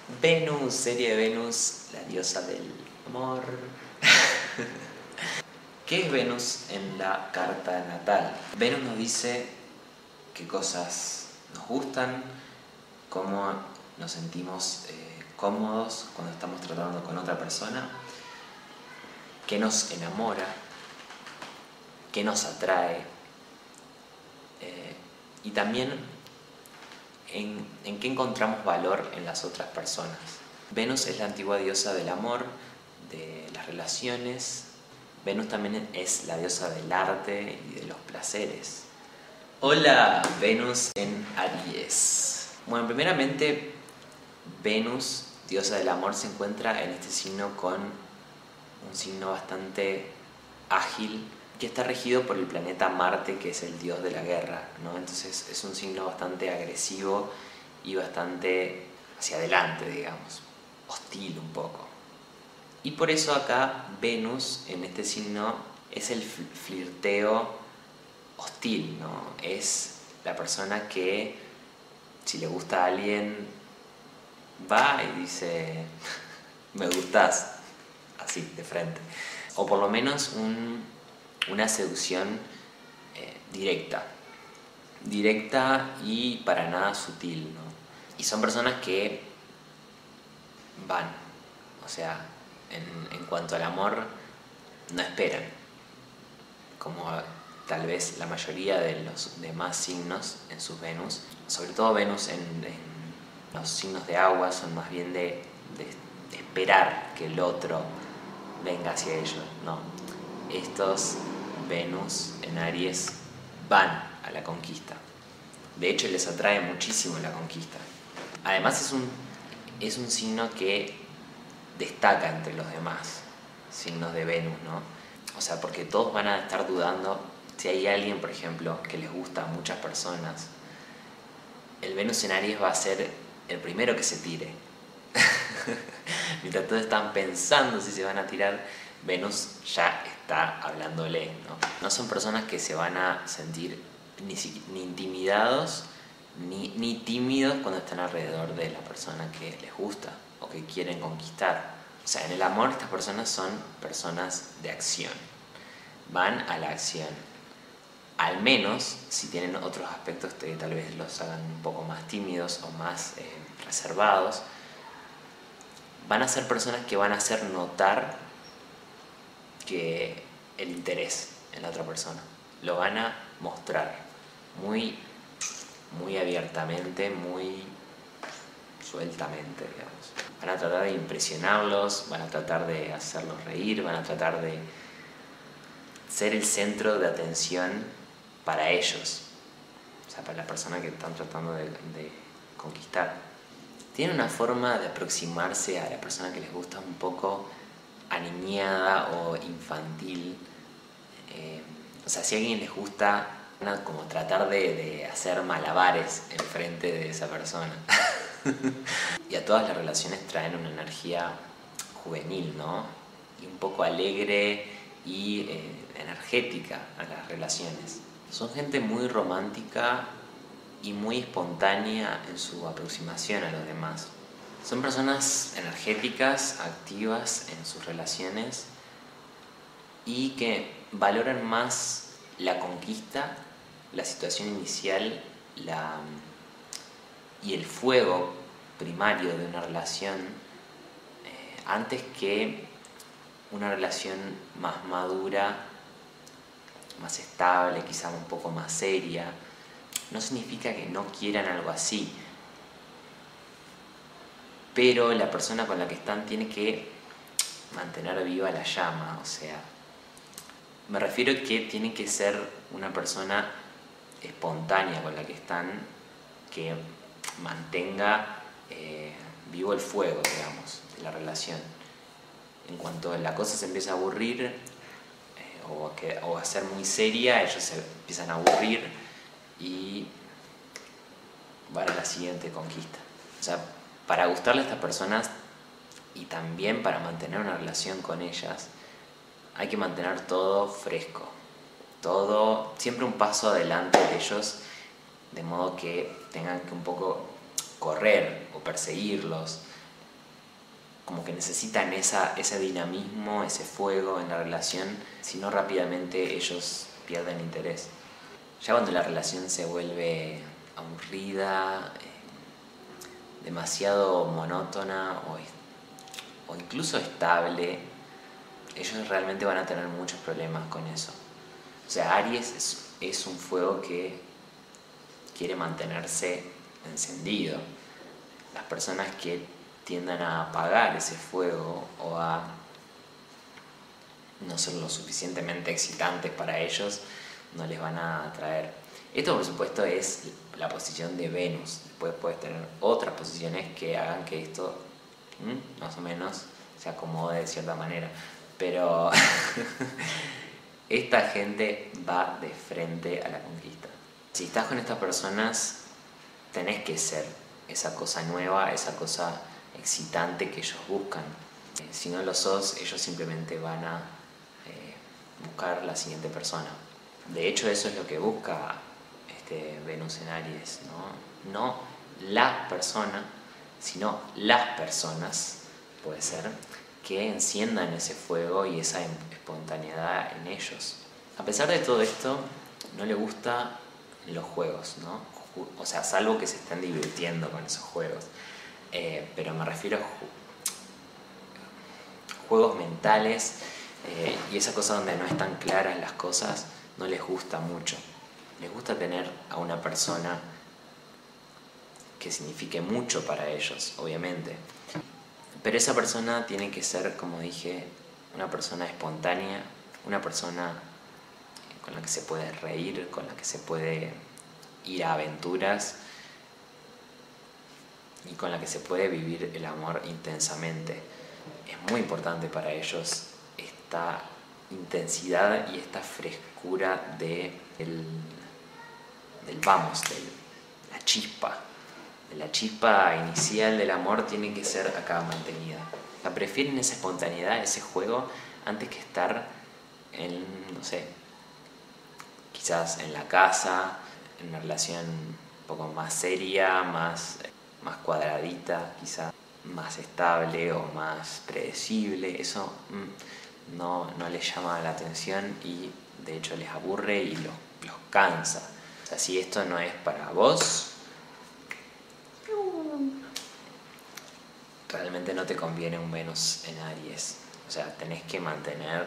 Venus, serie de Venus, la diosa del amor. ¿Qué es Venus en la carta natal? Venus nos dice qué cosas nos gustan, cómo nos sentimos cómodos cuando estamos tratando con otra persona, qué nos enamora, qué nos atrae y también en qué encontramos valor en las otras personas. Venus es la antigua diosa del amor, de las relaciones. Venus también es la diosa del arte y de los placeres. Hola, Venus en Aries. Bueno, primeramente, Venus, diosa del amor, se encuentra en este signo con un signo bastante ágil, que está regido por el planeta Marte, que es el dios de la guerra, ¿no? Entonces es un signo bastante agresivo y bastante hacia adelante, digamos, hostil un poco. Y por eso acá Venus en este signo es el flirteo hostil, ¿no? Es la persona que, si le gusta a alguien, va y dice me gustas, así, de frente. O por lo menos una seducción directa y para nada sutil, ¿no? Y son personas que van, o sea, en cuanto al amor, no esperan, como tal vez la mayoría de los demás signos en sus Venus, sobre todo Venus en los signos de agua, son más bien de esperar que el otro venga hacia ellos, no. Estos Venus en Aries van a la conquista. De hecho, les atrae muchísimo la conquista. Además, es un signo que destaca entre los demás signos de Venus, ¿no? O sea, porque todos van a estar dudando. Si hay alguien, por ejemplo, que les gusta a muchas personas, el Venus en Aries va a ser el primero que se tire. Mientras todos están pensando si se van a tirar, Venus ya está hablándole, ¿no? No son personas que se van a sentir ni intimidados ni tímidos cuando están alrededor de la persona que les gusta o que quieren conquistar. O sea, en el amor estas personas son personas de acción, van a la acción. Al menos si tienen otros aspectos que tal vez los hagan un poco más tímidos o más reservados, van a ser personas que van a hacer notar que el interés en la otra persona lo van a mostrar muy abiertamente, muy sueltamente, digamos. Van a tratar de impresionarlos, van a tratar de hacerlos reír, van a tratar de ser el centro de atención para ellos, o sea, para la persona que están tratando de conquistar. Tienen una forma de aproximarse a la persona que les gusta un poco aniñada o infantil. O sea, si a alguien les gusta, van a como tratar de hacer malabares enfrente de esa persona. Y a todas las relaciones traen una energía juvenil, ¿no? Y un poco alegre y energética a las relaciones. Son gente muy romántica y muy espontánea en su aproximación a los demás. Son personas energéticas, activas en sus relaciones y que valoran más la conquista, la situación inicial y el fuego primario de una relación antes que una relación más madura, más estable, quizá un poco más seria. No significa que no quieran algo así, pero la persona con la que están tiene que mantener viva la llama, o sea, me refiero a que tiene que ser una persona espontánea con la que están, que mantenga vivo el fuego, digamos, de la relación. En cuanto la cosa se empieza a aburrir o a ser muy seria, ellos se empiezan a aburrir y van a la siguiente conquista. O sea, para gustarle a estas personas y también para mantener una relación con ellas, hay que mantener todo fresco, todo siempre un paso adelante de ellos, de modo que tengan que un poco correr o perseguirlos, como que necesitan ese dinamismo, ese fuego en la relación, si no rápidamente ellos pierden interés. Ya cuando la relación se vuelve aburrida, demasiado monótona o incluso estable, ellos realmente van a tener muchos problemas con eso. O sea, Aries es un fuego que quiere mantenerse encendido. Las personas que tiendan a apagar ese fuego o a no ser lo suficientemente excitantes para ellos, no les van a atraer. Esto, por supuesto, es la posición de Venus. Después puedes tener otras posiciones que hagan que esto más o menos se acomode de cierta manera. Pero esta gente va de frente a la conquista. Si estás con estas personas, tenés que ser esa cosa nueva, esa cosa excitante que ellos buscan. Si no lo sos, ellos simplemente van a buscar la siguiente persona. De hecho, eso es lo que busca Venus en Aries, ¿no? No la persona, sino las personas, puede ser, que enciendan ese fuego y esa espontaneidad en ellos. A pesar de todo esto, no le gustan los juegos, ¿no? O sea, salvo que se estén divirtiendo con esos juegos. Pero me refiero a juegos mentales y esa cosa donde no están claras las cosas, no les gusta mucho. Les gusta tener a una persona que signifique mucho para ellos, obviamente. Pero esa persona tiene que ser, como dije, una persona espontánea, una persona con la que se puede reír, con la que se puede ir a aventuras y con la que se puede vivir el amor intensamente. Es muy importante para ellos esta intensidad y esta frescura del vamos, de la chispa inicial del amor tiene que ser acá mantenida. O sea, prefieren esa espontaneidad, ese juego, antes que estar en, no sé, quizás en la casa, en una relación un poco más seria, más cuadradita, quizás más estable o más predecible. Eso no les llama la atención y de hecho les aburre y los cansa. O sea, si esto no es para vos, realmente no te conviene un Venus en Aries. O sea, tenés que mantener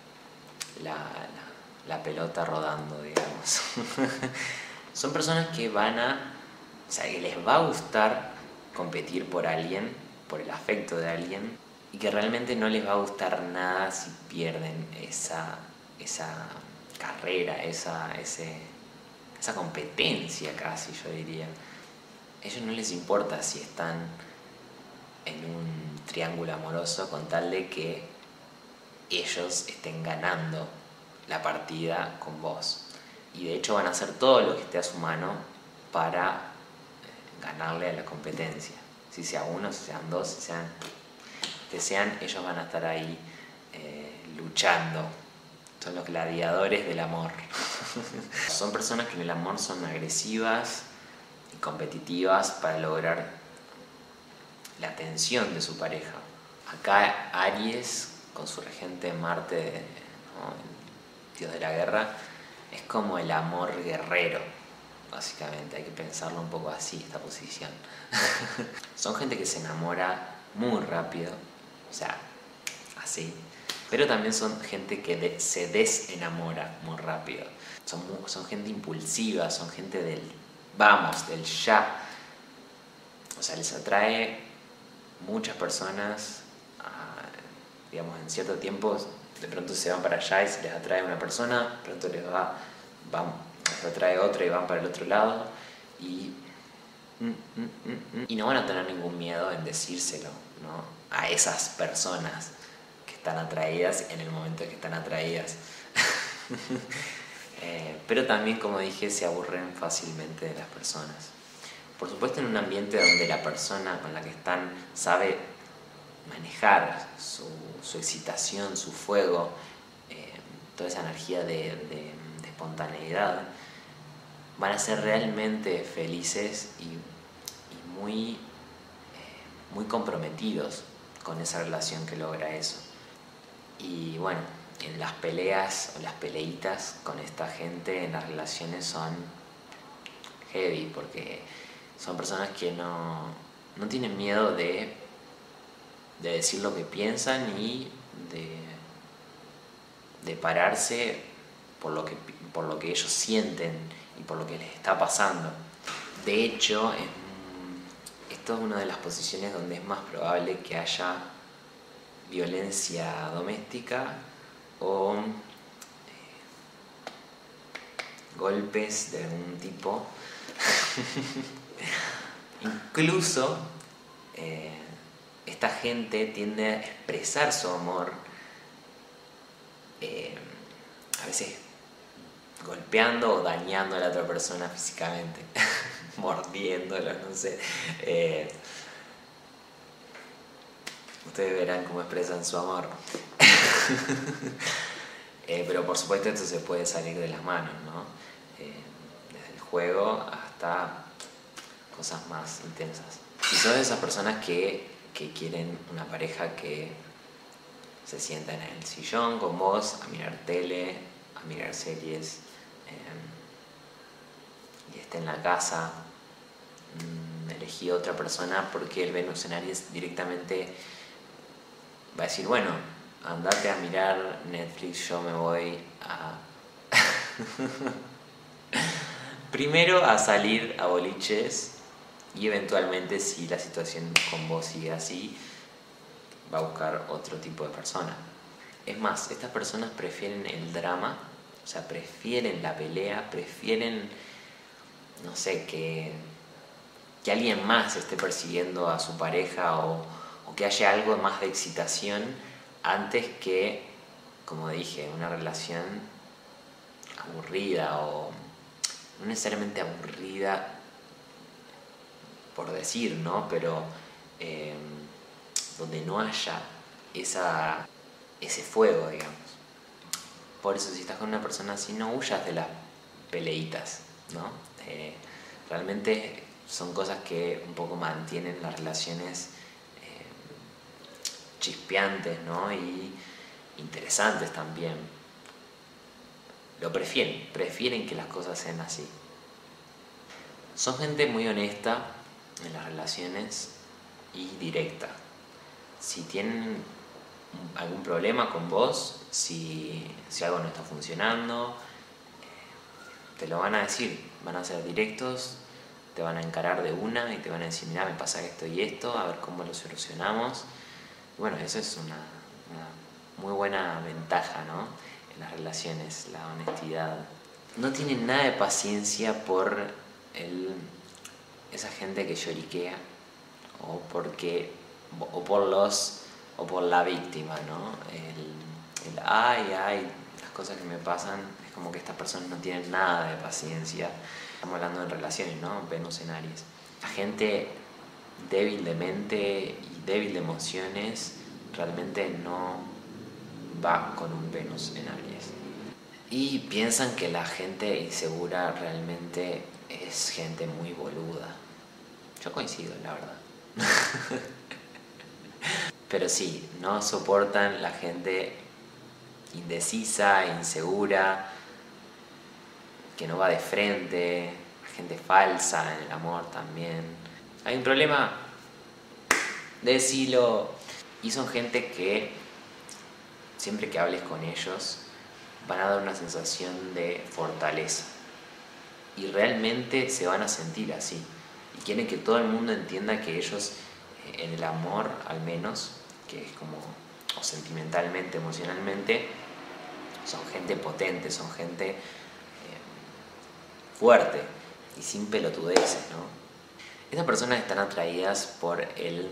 la pelota rodando, digamos. Son personas que o sea, que les va a gustar competir por alguien, por el afecto de alguien, y que realmente no les va a gustar nada si pierden esa carrera, esa competencia casi, yo diría. A ellos no les importa si están en un triángulo amoroso con tal de que ellos estén ganando la partida con vos. Y de hecho van a hacer todo lo que esté a su mano para ganarle a la competencia. Si sea uno, si sean dos, si sean que sean, ellos van a estar ahí luchando. Son los gladiadores del amor. Son personas que en el amor son agresivas y competitivas para lograr la atención de su pareja. Acá Aries, con su regente Marte, ¿no?, el dios de la guerra, es como el amor guerrero, básicamente. Hay que pensarlo un poco así, esta posición. Son gente que se enamora muy rápido, o sea, así. Pero también son gente que se desenamora muy rápido. Son gente impulsiva, son gente del vamos, del ya. O sea, les atrae muchas personas, digamos, en cierto tiempo, de pronto se van para allá y se les atrae una persona, de pronto les atrae otra y van para el otro lado. Y no van a tener ningún miedo en decírselo, ¿no?, a esas personas que están atraídas en el momento que están atraídas. Pero también, como dije, se aburren fácilmente de las personas. Por supuesto, en un ambiente donde la persona con la que están sabe manejar su excitación, su fuego, toda esa energía de espontaneidad, van a ser realmente felices y muy comprometidos con esa relación que logra eso. Y bueno, en las peleas o las peleitas con esta gente en las relaciones son heavy, porque son personas que no tienen miedo de decir lo que piensan y de pararse por lo que ellos sienten y por lo que les está pasando. De hecho, esto es una de las posiciones donde es más probable que haya violencia doméstica o golpes de algún tipo. Incluso esta gente tiende a expresar su amor a veces golpeando o dañando a la otra persona físicamente, mordiéndolo, no sé. Ustedes verán cómo expresan su amor. Pero por supuesto esto se puede salir de las manos, ¿no? Desde el juego hasta cosas más intensas. Si sos de esas personas que quieren una pareja que se sienta en el sillón con vos a mirar tele, a mirar series, y esté en la casa, elegí otra persona, porque el Venus en Aries directamente va a decir, bueno, andate a mirar Netflix, yo me voy a primero a salir a boliches, y eventualmente, si la situación con vos sigue así, va a buscar otro tipo de persona. Es más, estas personas prefieren el drama, o sea, prefieren la pelea, prefieren, no sé, que alguien más esté persiguiendo a su pareja o que haya algo más de excitación antes que, como dije, una relación aburrida, o no necesariamente aburrida por decir, ¿no? Pero donde no haya ese fuego, digamos. Por eso, si estás con una persona así, no huyas de las peleitas, ¿no? Realmente son cosas que un poco mantienen las relaciones chispeantes, ¿no? Y interesantes también. Lo prefieren que las cosas sean así. Son gente muy honesta en las relaciones y directa. Si tienen algún problema con vos, si algo no está funcionando, te lo van a decir, van a ser directos, te van a encarar de una y te van a decir, mira, me pasa esto y esto, a ver cómo lo solucionamos. Y bueno, eso es una muy buena ventaja, ¿no? En las relaciones, la honestidad. No tienen nada de paciencia por esa gente que lloriquea o por la víctima, ¿no? Ay, las cosas que me pasan, es como que estas personas no tienen nada de paciencia. Estamos hablando de relaciones, ¿no? Venus en Aries. La gente débil de mente y débil de emociones realmente no va con un Venus en Aries. Y piensan que la gente insegura realmente es gente muy boluda. Yo coincido, la verdad. Pero sí, no soportan la gente indecisa, insegura, que no va de frente, gente falsa en el amor también. Hay un problema, decilo. Y son gente que siempre que hables con ellos van a dar una sensación de fortaleza. Y realmente se van a sentir así. Y quieren que todo el mundo entienda que ellos, en el amor al menos, que es como, o sentimentalmente, emocionalmente, son gente potente, son gente fuerte y sin pelotudeces, ¿no? Estas personas están atraídas por el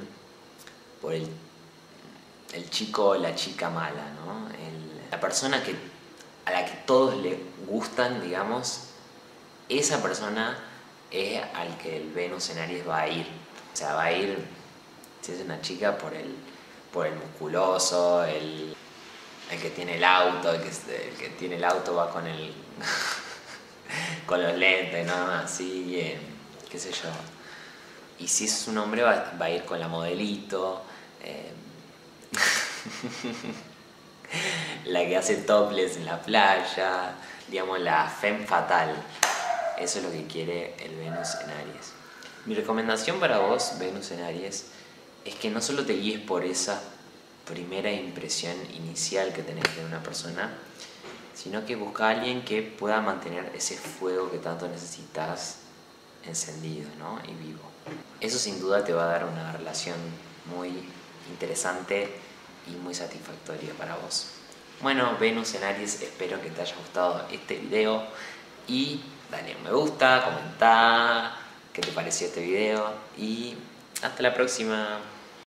chico o la chica mala, ¿no? La persona a la que todos le gustan, digamos, esa persona es al que el Venus en Aries va a ir. O sea, va a ir, si es una chica, por el musculoso, el que tiene el auto, el que tiene el auto va con con los lentes, ¿no? Así, qué sé yo. Y si es un hombre, va a ir con la modelito, La que hace topless en la playa, digamos la femme fatal. Eso es lo que quiere el Venus en Aries. Mi recomendación para vos, Venus en Aries, es que no solo te guíes por esa primera impresión inicial que tenés de una persona, sino que busca a alguien que pueda mantener ese fuego que tanto necesitas encendido, ¿no? Y vivo. Eso sin duda te va a dar una relación muy interesante y muy satisfactoria para vos. Bueno, Venus en Aries, espero que te haya gustado este video y dale un me gusta, comenta qué te pareció este video y hasta la próxima.